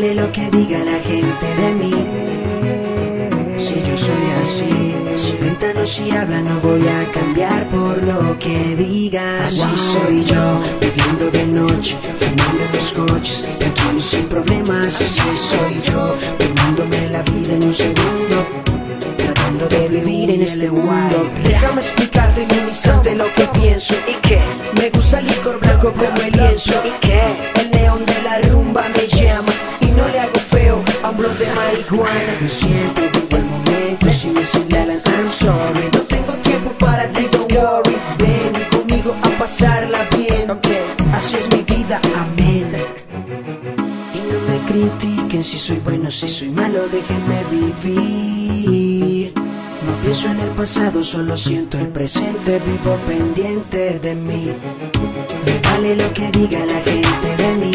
vale lo que diga la gente de mí. Si yo soy así, si ventanos si hablan no voy a cambiar por lo que digan. Así soy yo, viviendo de noche, fumando en los coches, tranquilo y sin problemas. Así soy yo, tomándome la vida en un segundo, tratando de vivir en este mundo. Déjame explicarte en un instante lo que pienso. ¿Y qué? Me gusta el licor blanco como el lienzo. ¿Y qué? El neón de la rumba me llama y no le hago feo a un blog de marihuana. Lo siento, vivo el momento, si me señalan I'm sorry. No tengo tiempo para ti, don't worry. Ven conmigo a pasarla bien, así es mi vida, amén. Y no me critiquen si soy bueno, si soy malo, déjenme vivir. No pienso en el pasado, solo siento el presente, vivo pendiente de mí. Me vale lo que diga la gente de mí.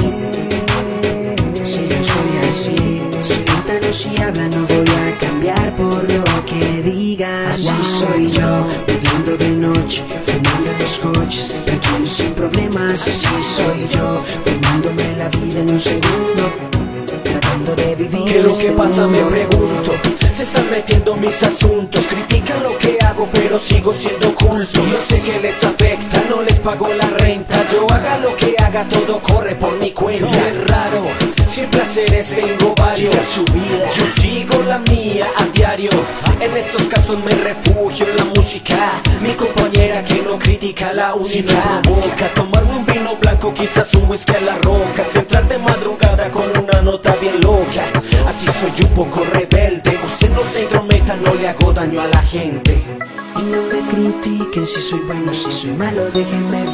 Si yo soy así, si ventanos si hablan no voy a cambiar por lo que digan. Así soy yo, viviendo de noche, fumando en los coches, tranquilo y sin problemas. Así soy yo, tomándome la vida en un segundo, tratando de vivir. ¿Qué es lo que pasa? Me pregunto. Se están metiendo en mis asuntos, critican lo que hago pero sigo siendo culto. Yo sé que les afecta, no les pago la renta. Yo haga lo que haga, todo corre por mi cuenta. Es raro, sin placeres tengo varios. Yo sigo la mía a diario. En estos casos me refugio en la música, mi compañera que no critica la única. Si me provoca tomarme un vino blanco, quizás un whisky a la roca, entrar de madrugada con una nota bien loca. Así soy un poco rebelde, usted no se intrometa, no le hago daño a la gente. Y no me critiquen si soy bueno, si soy malo, déjenme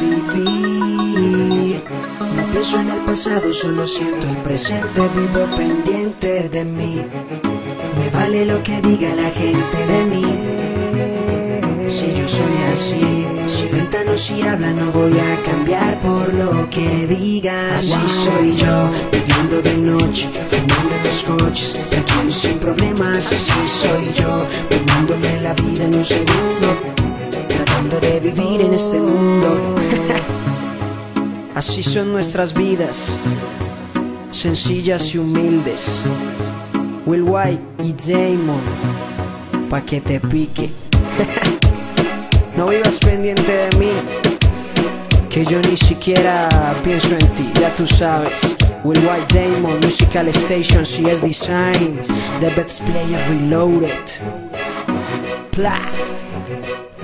vivir. No pienso en el pasado, solo siento el presente, vivo pendiente de mí. Me vale lo que diga la gente de mí. Si yo soy así, si ventanos si hablan no voy a cambiar por lo que digan. Así soy yo, viviendo de noche, fumando en los coches, tranquilo y sin problemas. Así soy yo, tomándome la vida en un segundo, tratando de vivir en este mundo. Así son nuestras vidas, sencillas y humildes. Will White y Damon, pa' que te pique. No vivas pendiente de mí, que yo ni siquiera pienso en ti, ya tú sabes. Will White Damon, Musical Station, CS Design, The Best Player Reloaded. Pla.